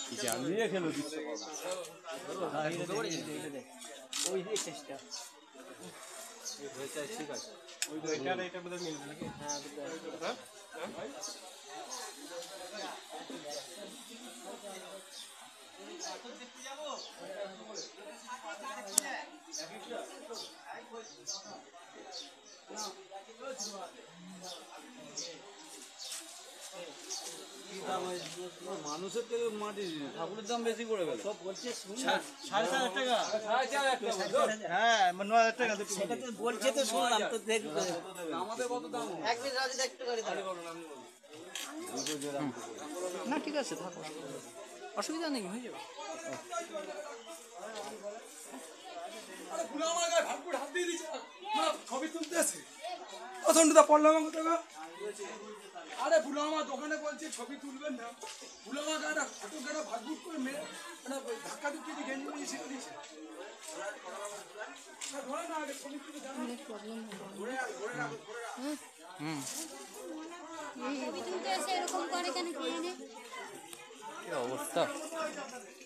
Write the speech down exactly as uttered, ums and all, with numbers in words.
জানিয়ে খেলো দিচ্ছে ওই দিয়ে চেষ্টা ঠিক আছে ওই এটা এটা বোধহয় মিলবে নাকি হ্যাঁ হ্যাঁ মানুষের থেকে মাটি ঠাকুরের দাম বেশি করে গেল সব বলছে সাড়ে চার টাকা হ্যাঁ ন হাজার টাকা সেটা তো বলছে তো শুনলাম তো দেখবে আমাদের কত দাম এক মিনিট রাজি একটু করে না ঠিক আছে থাকো অসুবিধা নেই হয়ে যাবে হাত দিয়ে দিচ্ছে ছবি তুলতে আছে প্রথমটা পড়লাম টাকা আরে বুলো আমার দোকানে বলছে ছবি তুলবেন না বুলো আমার গাড়া ফটো গাড়া ভাগভুট করে মেরে মানে ধাক্কা ধুক্কি দিয়ে গেঞ্জি নিয়ে ছেড়ে দিয়েছে ছবি তুলতে এসে এরকম করে কেন কে জানে অবস্থা